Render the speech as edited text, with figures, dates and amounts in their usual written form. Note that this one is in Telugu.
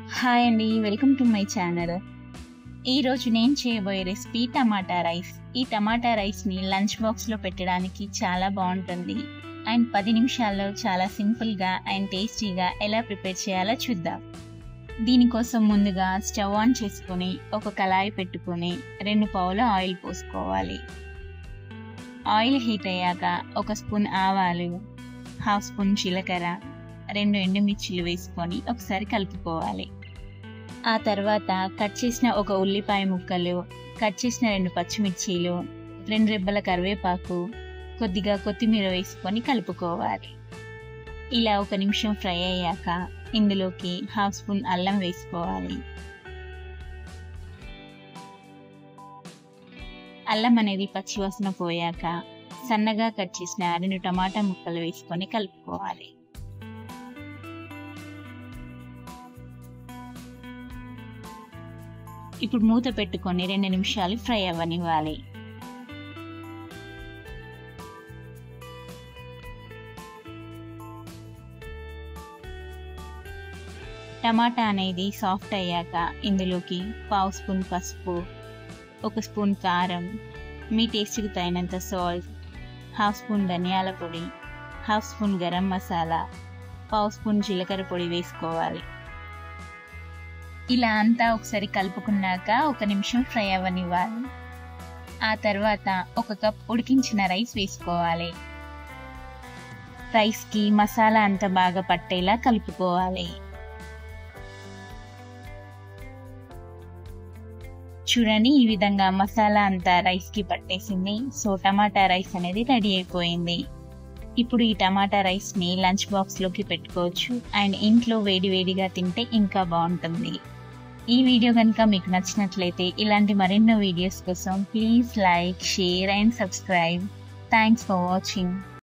హాయ్ అండి, వెల్కమ్ టు మై ఛానల్. ఈరోజు నేను చేయబోయే రెసిపీ టమాటా రైస్. ఈ టమాటా రైస్ని లంచ్ బాక్స్లో పెట్టడానికి చాలా బాగుంటుంది అండ్ 10 నిమిషాల్లో చాలా సింపుల్గా అండ్ టేస్టీగా ఎలా ప్రిపేర్ చేయాలో చూద్దాం. దీనికోసం ముందుగా స్టవ్ ఆన్ చేసుకొని ఒక కళాయి పెట్టుకొని 2 పావుల ఆయిల్ పోసుకోవాలి. ఆయిల్ హీట్ అయ్యాక 1 స్పూన్ ఆవాలు, 1/2 స్పూన్ జీలకర్ర, 2 ఎండుమిర్చిలు వేసుకొని ఒకసారి కలుపుకోవాలి. ఆ తర్వాత కట్ చేసిన 1 ఉల్లిపాయ ముక్కలు, కట్ చేసిన 2 పచ్చిమిర్చీలు, 2 రెబ్బల కరివేపాకు, కొద్దిగా కొత్తిమీర వేసుకొని కలుపుకోవాలి. ఇలా 1 నిమిషం ఫ్రై అయ్యాక ఇందులోకి 1/2 స్పూన్ అల్లం వేసుకోవాలి. అల్లం అనేది పచ్చివాసన పోయాక సన్నగా కట్ చేసిన 2 టమాటా ముక్కలు వేసుకొని కలుపుకోవాలి. ఇప్పుడు మూత పెట్టుకొని 2 నిమిషాలు ఫ్రై అవ్వనివ్వాలి. టమాటా అనేది సాఫ్ట్ అయ్యాక ఇందులోకి 1/2 స్పూన్ పసుపు, 1 స్పూన్ కారం, మీ టేస్ట్కి తగినంత సాల్ట్, 1/2 స్పూన్ ధనియాల పొడి, 1/2 స్పూన్ గరం మసాలా, 1/2 స్పూన్ జీలకర్ర పొడి వేసుకోవాలి. ఇలా అంతా ఒకసారి కలుపుకున్నాక 1 నిమిషం ఫ్రై అవ్వనివ్వాలి. ఆ తర్వాత 1 కప్ ఉడికించిన రైస్ వేసుకోవాలి. రైస్కి మసాలా అంతా బాగా పట్టేలా కలుపుకోవాలి. చూడండి, ఈ విధంగా మసాలా అంతా రైస్కి పట్టేసింది. సో టమాటా రైస్ అనేది రెడీ అయిపోయింది. ఇప్పుడు ఈ టమాటా రైస్ని లంచ్ బాక్స్లోకి పెట్టుకోవచ్చు అండ్ ఇంట్లో వేడివేడిగా తింటే ఇంకా బాగుంటుంది. ఈ వీడియో కనుక మీకు నచ్చినట్లయితే ఇలాంటి మరెన్నో వీడియోస్ కోసం please like, share and subscribe. Thanks for watching.